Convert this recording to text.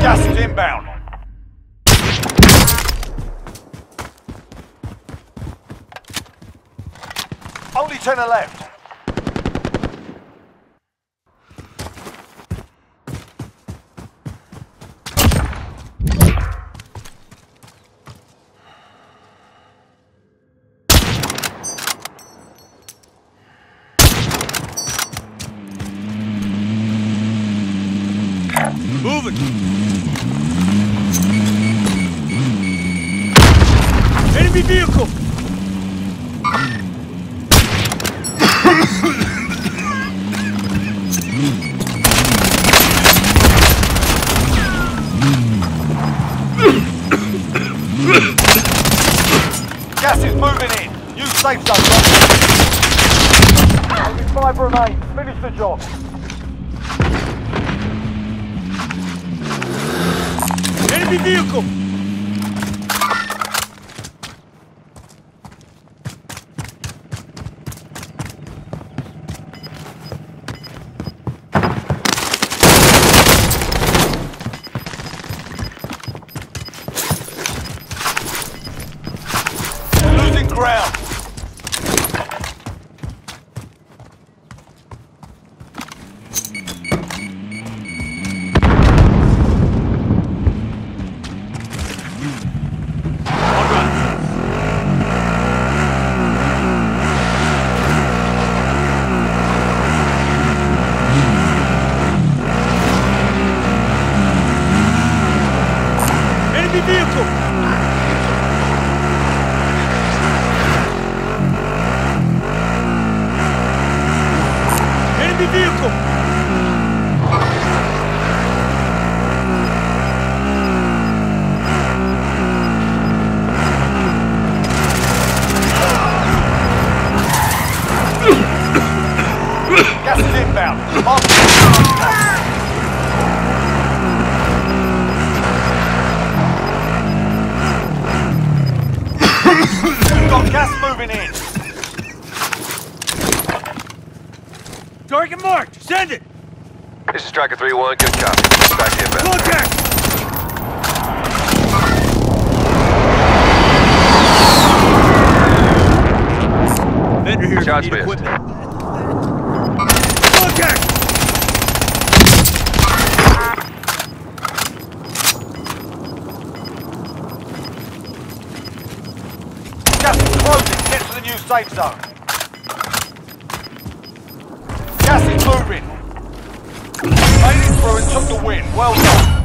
Gas is inbound. Only 10 are left. Moving! Enemy vehicle! Gas is moving in. Use safe zone. Only 5 remain. Finish the job. Enemy vehicle! Losing ground. Enemy vehicle! Enemy vehicle! Gas is inbound. We've got gas moving in. Target marked! Send it! This is Striker 3-1, good copy. Back to inbound. Contact! Vendor here. Shots Need missed. equipment. Contact! Gas is closing. Get to the new safe zone. Gas is moving. Made it through and took the win. Well done.